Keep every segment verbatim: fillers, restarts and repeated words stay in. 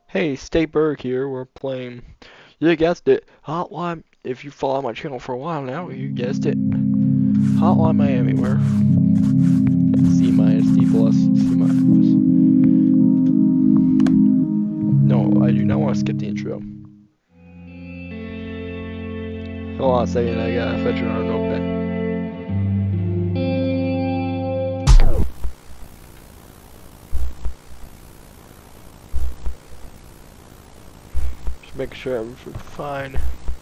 Hey, State Berg here. We're playing. You guessed it. Hotline. If you follow my channel for a while now, you guessed it. Hotline Miami. Where C minus, D plus, C minus. No, I do not want to skip the intro. Hold on a second. I gotta fetch another notepad. Just make sure everything's fine.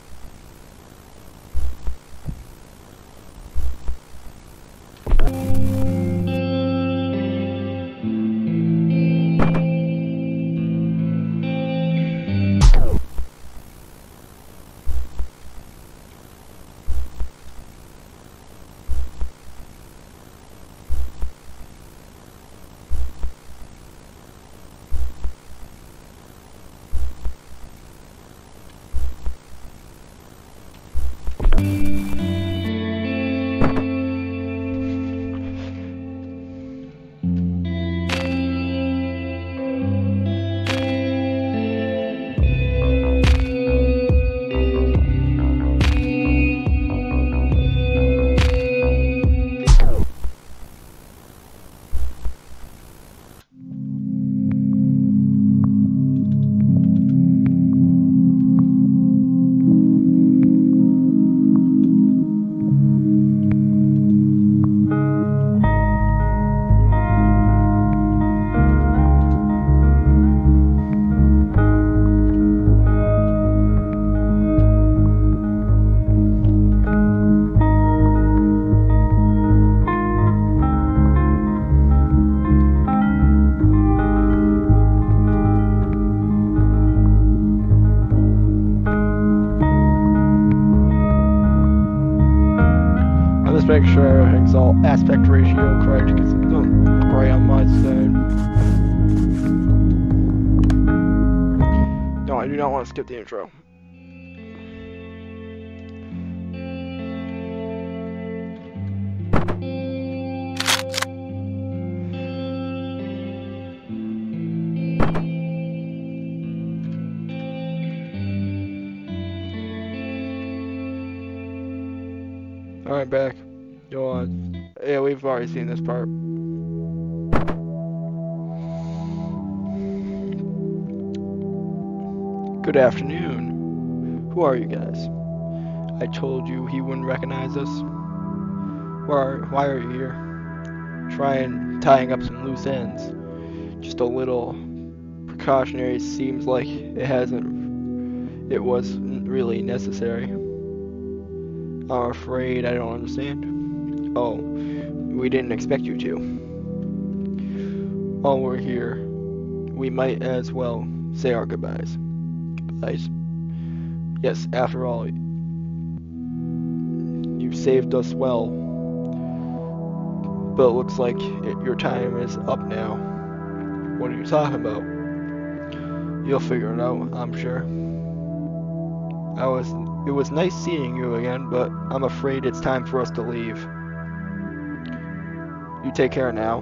Make sure everything's all aspect ratio correct because it doesn't look right on my side. No, I do not want to skip the intro. Alright, back. Go on. Yeah, we've already seen this part. Good afternoon. Who are you guys? I told you he wouldn't recognize us. Why are, why are you here? Trying tying up some loose ends. Just a little precautionary. Seems like it hasn't. It wasn't really necessary. I'm afraid I don't understand. Oh, we didn't expect you to. While we're here, we might as well say our goodbyes. Goodbyes? Yes, after all, you've saved us well. But it looks like it, your time is up now. What are you talking about? You'll figure it out, I'm sure. I was, it was nice seeing you again, but I'm afraid it's time for us to leave. You take care now.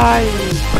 Die!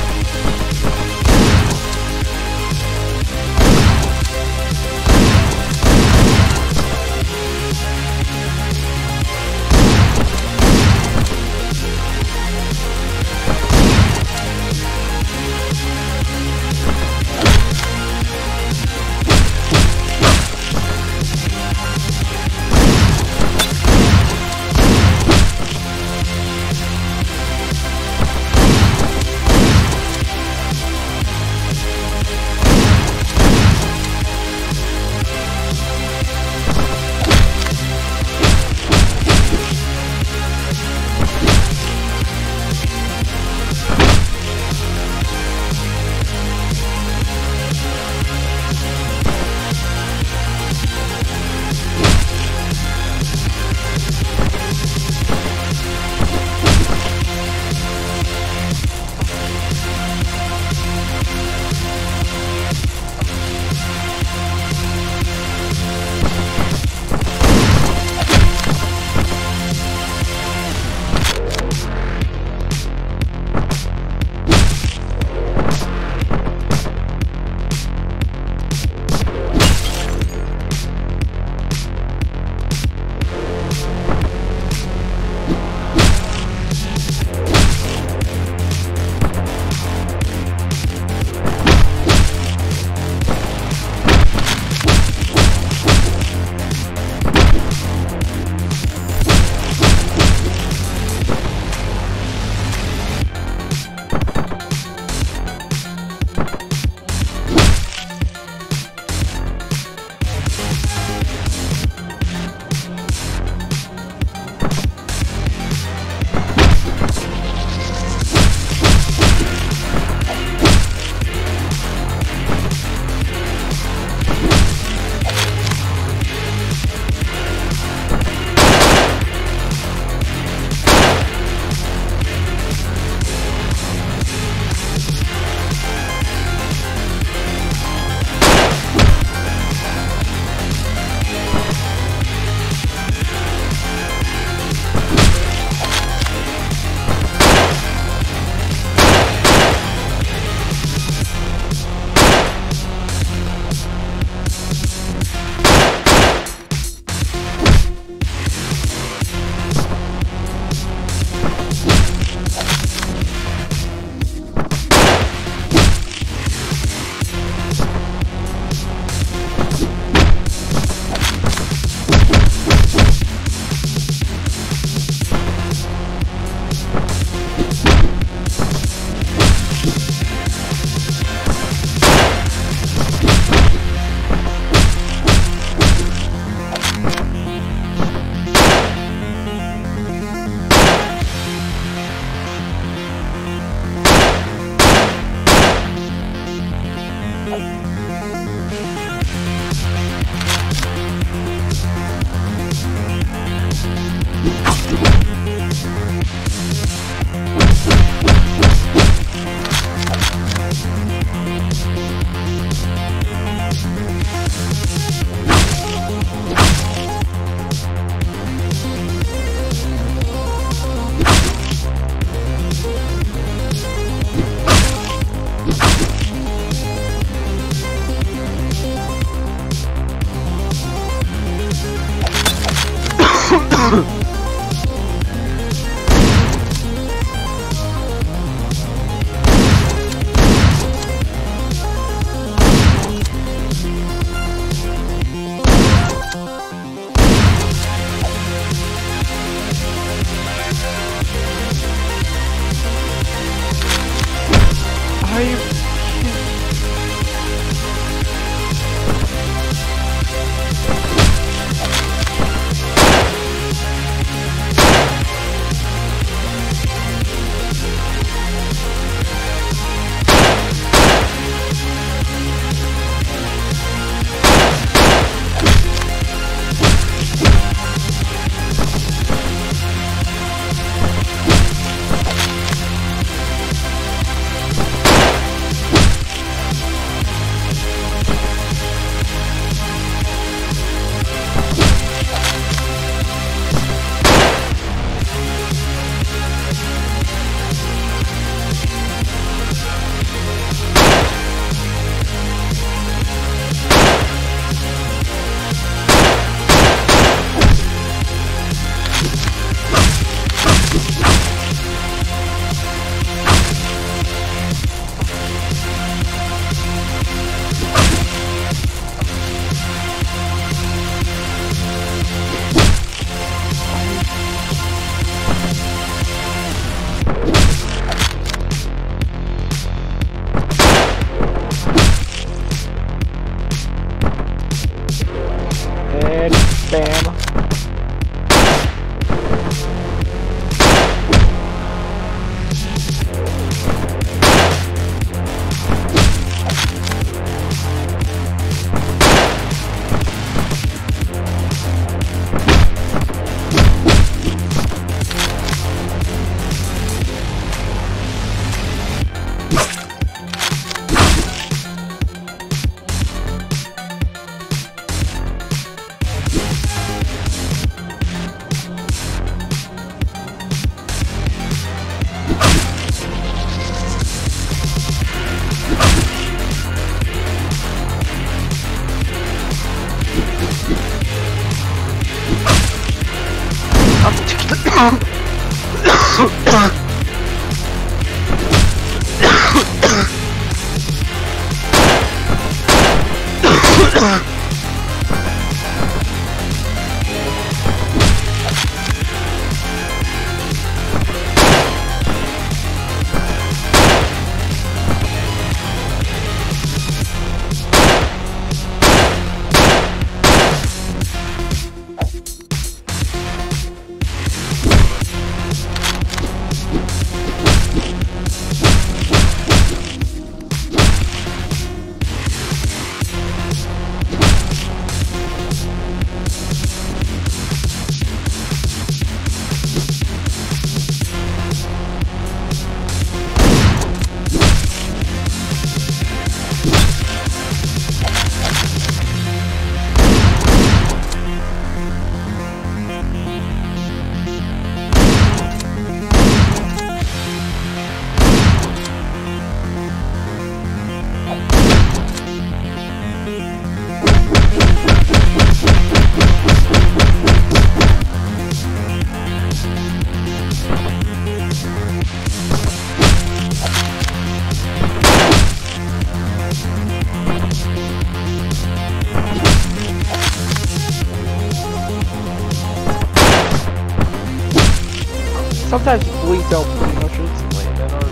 Sometimes it bleeds out pretty much instantly, and then our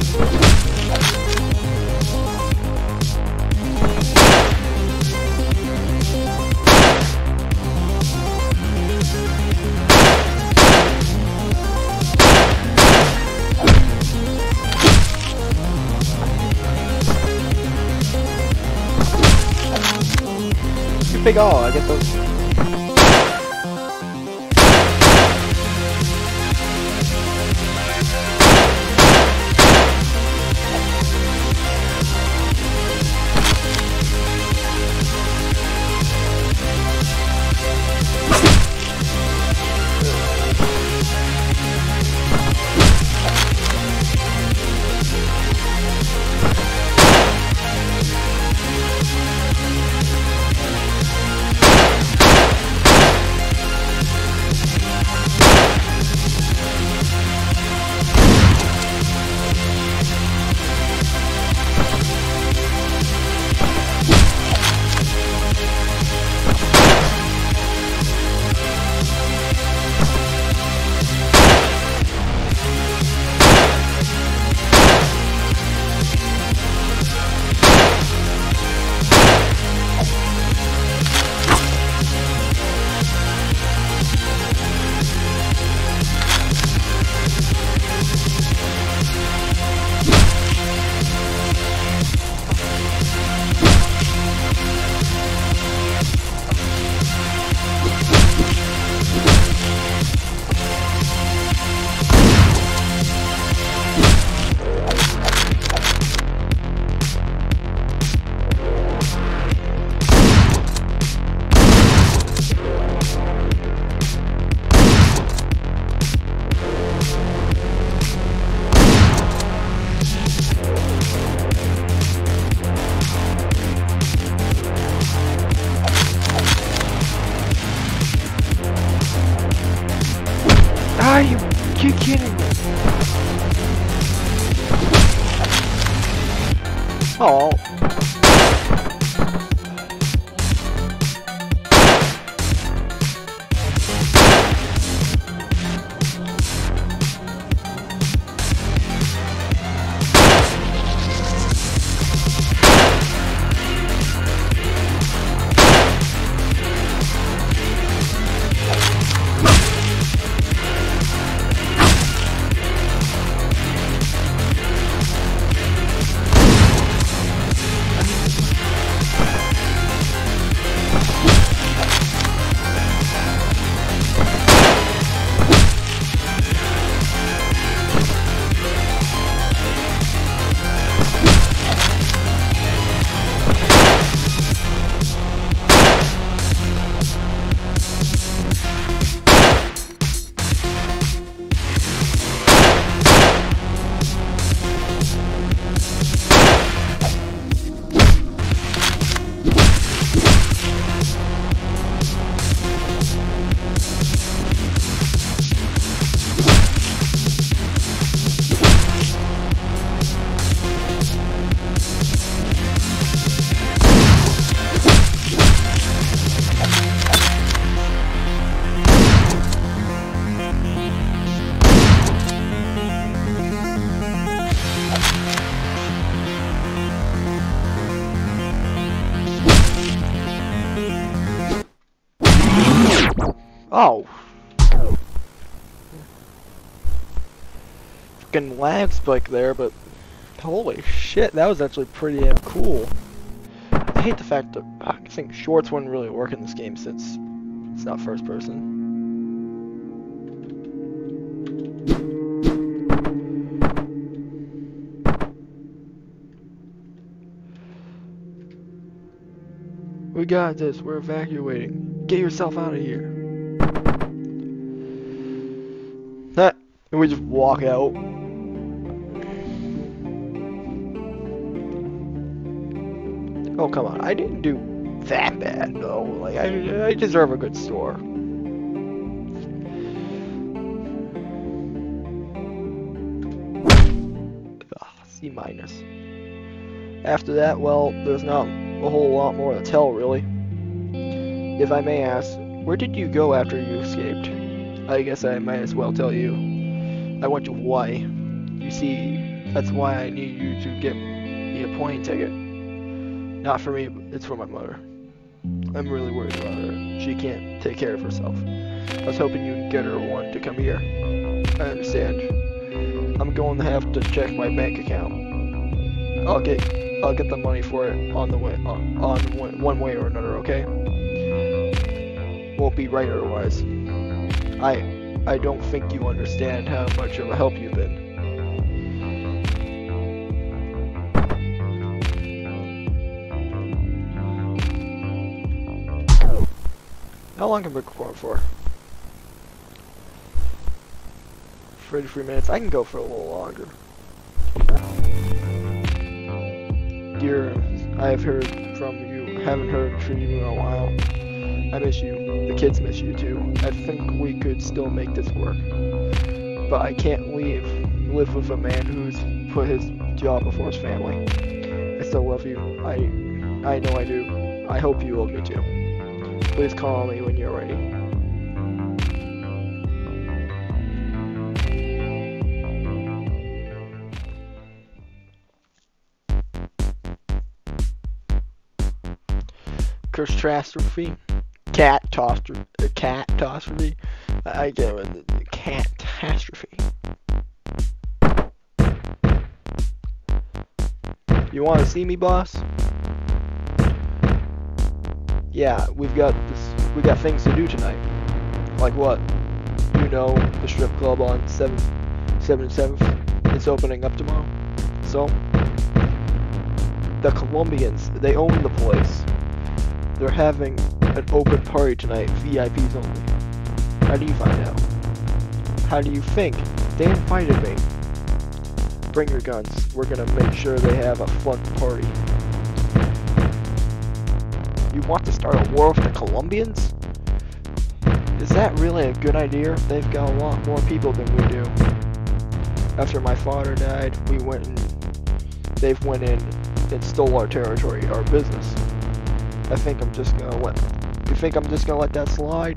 you big all, I get those. Are you, you kidding me? Oh. Oh. Fucking lag spike there, but holy shit, that was actually pretty damn cool. I hate the fact that I think shorts wouldn't really work in this game since it's not first person. We got this, we're evacuating. Get yourself out of here. That, and we just walk out. Oh, come on. I didn't do that bad, though. Like, I, I deserve a good score. Ugh, C minus. After that, well, there's not a whole lot more to tell, really. If I may ask, where did you go after you escaped? I guess I might as well tell you. I went to Hawaii. You see, that's why I need you to get me a plane ticket. Not for me, but it's for my mother. I'm really worried about her. She can't take care of herself. I was hoping you can get her one to come here. I understand. I'm going to have to check my bank account. I'll get I'll get the money for it on the way on, on one, one way or another, okay? Won't be right otherwise. I I don't think you understand how much of a help you've been. How long can we record for? thirty-three minutes. I can go for a little longer. Dear, I have heard from you. Haven't heard from you in a while. I miss you. The kids miss you too. I think we could still make this work. But I can't leave. Live with a man who's put his job before his family. I still love you. I I know I do. I hope you love me too. Please call me when you're ready. Catastrophe? Catastrophe? Catastrophe? I get it. Catastrophe. You want to see me, boss? Yeah, we've got this. We got things to do tonight. Like what? You know, the strip club on seventh, seventh, seventh. It's opening up tomorrow. So, the Colombians, they own the place. They're having an open party tonight, V I Ps only. How do you find out? How do you think? They invited me. Bring your guns. We're gonna make sure they have a fun party. You want to start a war with the Colombians? Is that really a good idea? They've got a lot more people than we do. After my father died, we went and they've went in and stole our territory, our business. I think I'm just gonna let. You think I'm just gonna let that slide?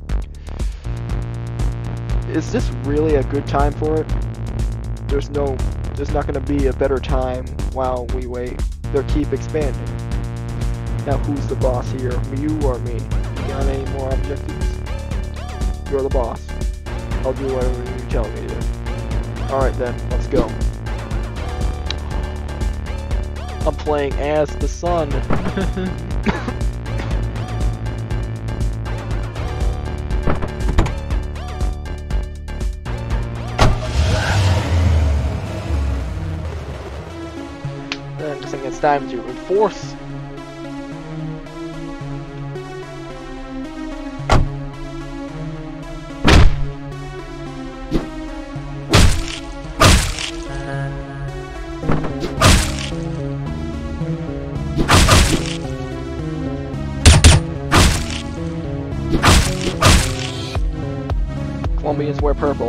Is this really a good time for it? There's no. There's not gonna be a better time while we wait. They'll keep expanding. Now who's the boss here? You or me? You got any more objectives? You're the boss. I'll do whatever you tell me to. Alright then, let's go. I'm playing as the sun. Then I think it's time to enforce. Colombians wear purple.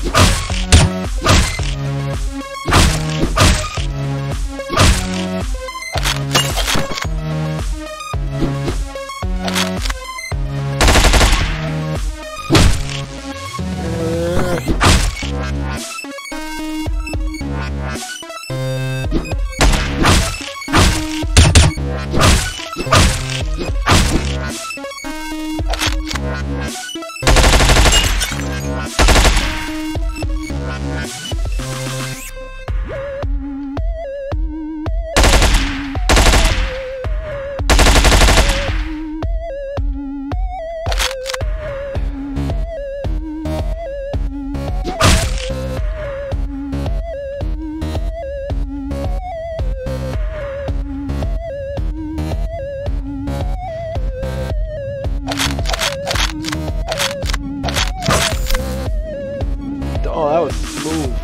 Oh, that was smooth.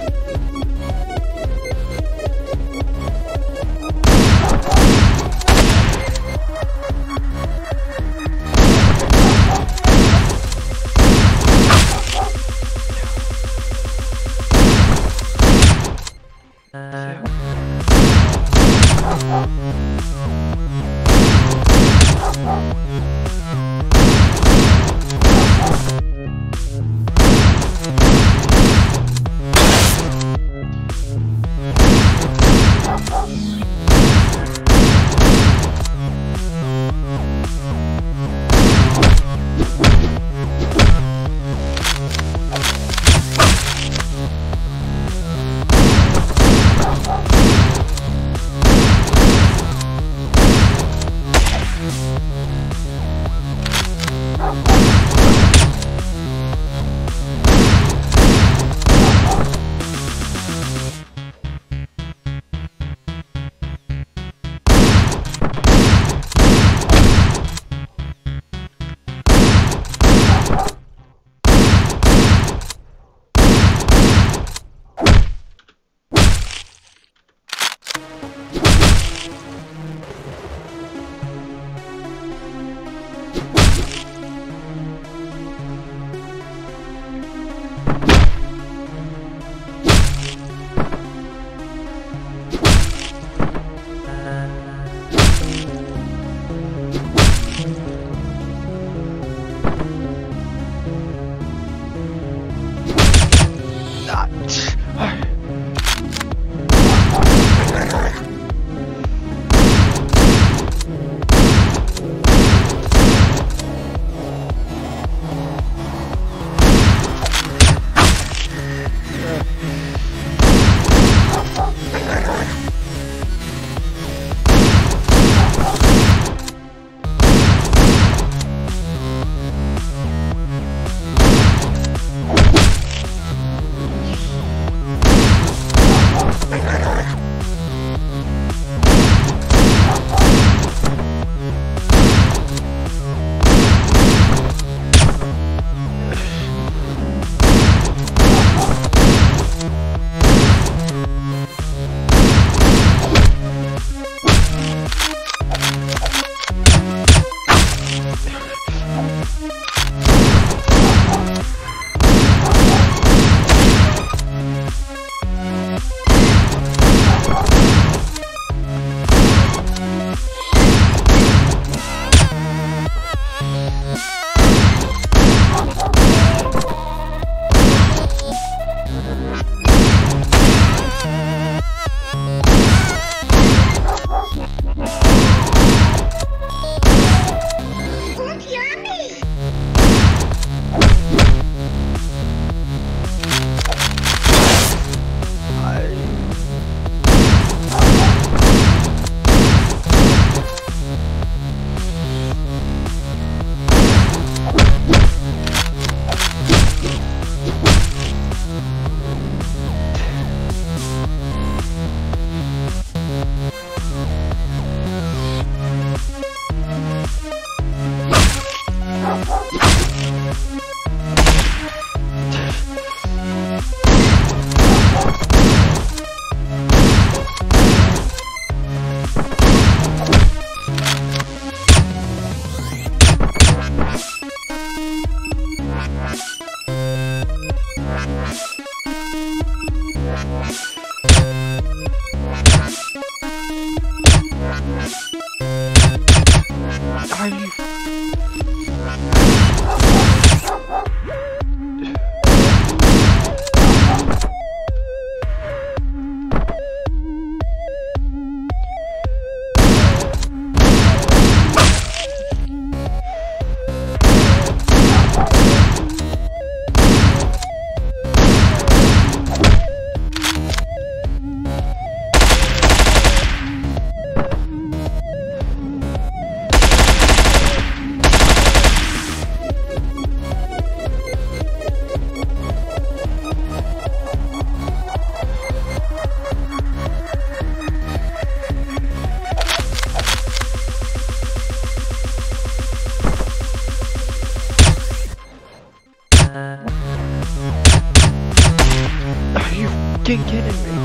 Bye. Are you? Are you fucking kidding me?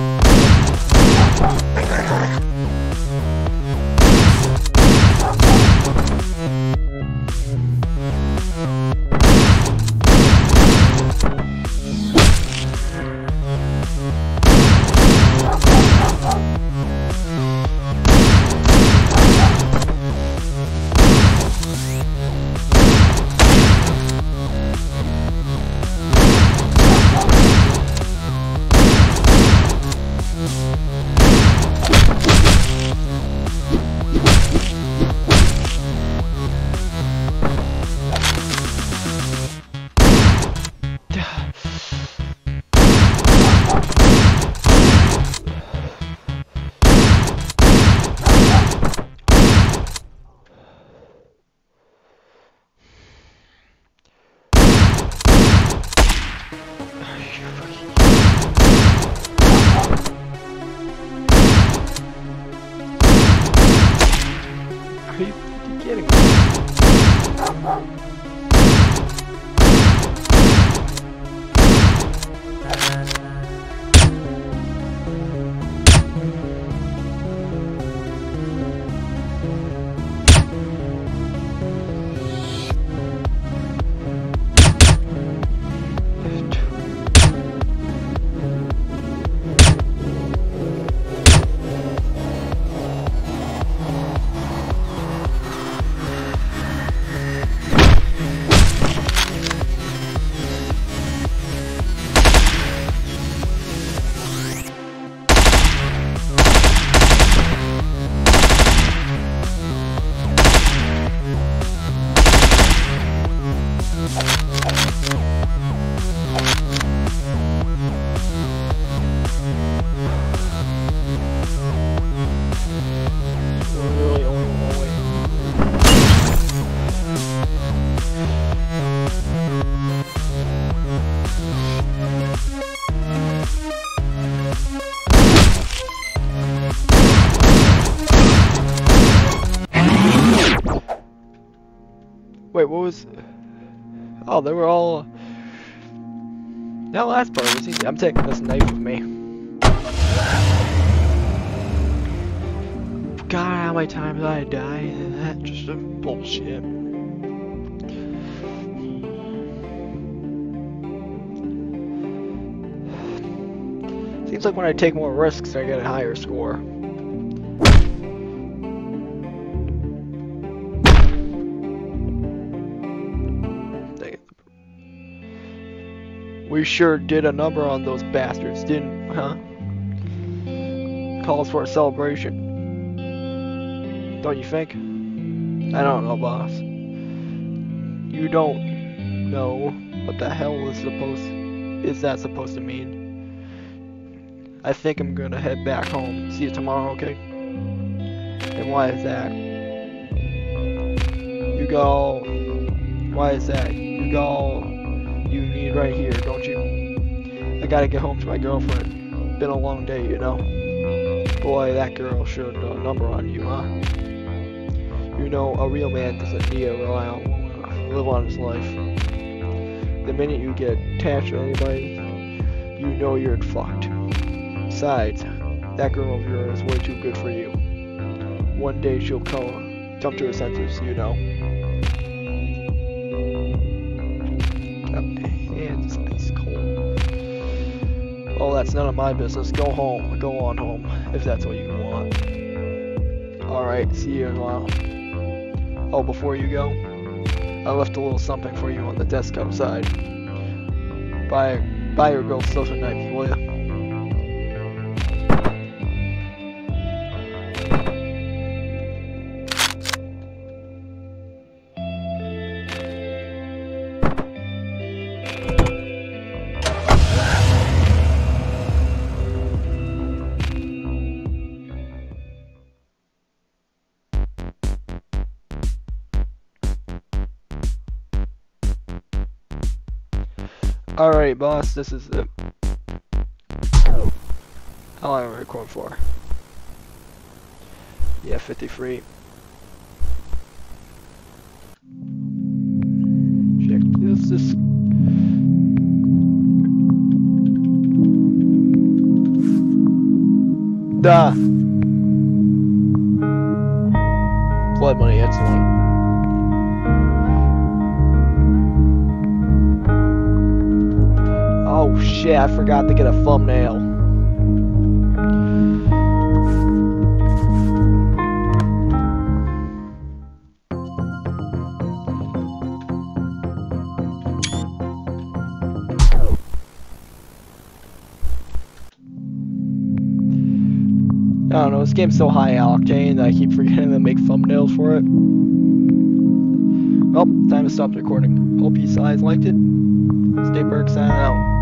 Are you fucking kidding me? Wait, what was... Oh, they were all... That last part was easy. I'm taking this knife with me. God, how many times I die, and that's just a bullshit. Seems like when I take more risks, I get a higher score. We sure did a number on those bastards, didn't we, huh? Calls for a celebration. Don't you think? I don't know, boss. You don't know what the hell is supposed is that supposed to mean? I think I'm gonna head back home. See you tomorrow, okay? And why is that? You go. Why is that? You go. You need right here, don't you? I gotta get home to my girlfriend. Been a long day, you know. Boy, that girl showed a number on you, huh? You know, a real man doesn't need to rely on woman to live on his life. The minute you get attached to anybody, you know you're fucked. Besides, that girl of yours is way too good for you. One day she'll come, come to her senses, you know. Oh, man, it's ice cold. Well, that's none of my business. Go home. Go on home, if that's what you want. Alright, see you in a while. Oh, before you go, I left a little something for you on the desk outside. Buy, buy your girl stuff tonight, will ya? Alright, boss, this is it. How long am I recording for? Yeah, fifty-three. Check this. This. Duh. Blood money, that's the one. Oh shit, I forgot to get a thumbnail. I don't know, this game's so high octane that I keep forgetting to make thumbnails for it. Well, time to stop the recording. Hope you guys liked it. Stay Berg signing out.